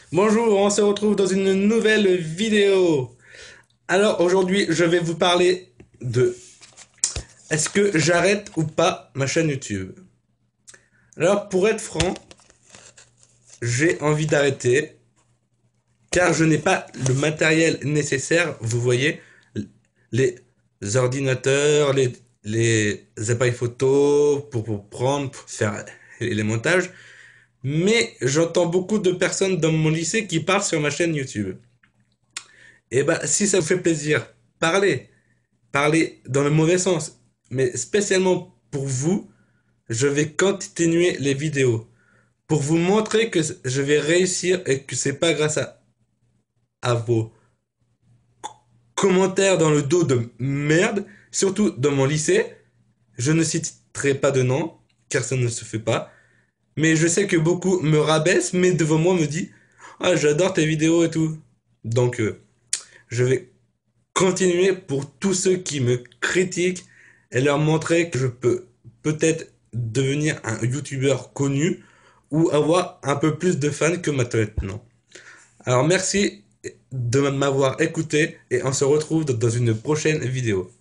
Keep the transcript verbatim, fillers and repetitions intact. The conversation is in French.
Bonjour, on se retrouve dans une nouvelle vidéo. Alors aujourd'hui, je vais vous parler de est-ce que j'arrête ou pas ma chaîne YouTube. Alors pour être franc, j'ai envie d'arrêter car je n'ai pas le matériel nécessaire, vous voyez, les ordinateurs, les, les appareils photo pour, pour prendre, pour faire les montages. Mais j'entends beaucoup de personnes dans mon lycée qui parlent sur ma chaîne YouTube. Et bah, si ça vous fait plaisir, parlez. Parlez dans le mauvais sens. Mais spécialement pour vous, je vais continuer les vidéos. Pour vous montrer que je vais réussir et que c'est pas grâce à, à vos commentaires dans le dos de merde, surtout dans mon lycée. Je ne citerai pas de nom, car ça ne se fait pas. Mais je sais que beaucoup me rabaissent, mais devant moi me dit ah, j'adore tes vidéos et tout. Donc, euh, je vais continuer pour tous ceux qui me critiquent et leur montrer que je peux peut-être devenir un youtubeur connu ou avoir un peu plus de fans que maintenant. Alors merci de m'avoir écouté et on se retrouve dans une prochaine vidéo.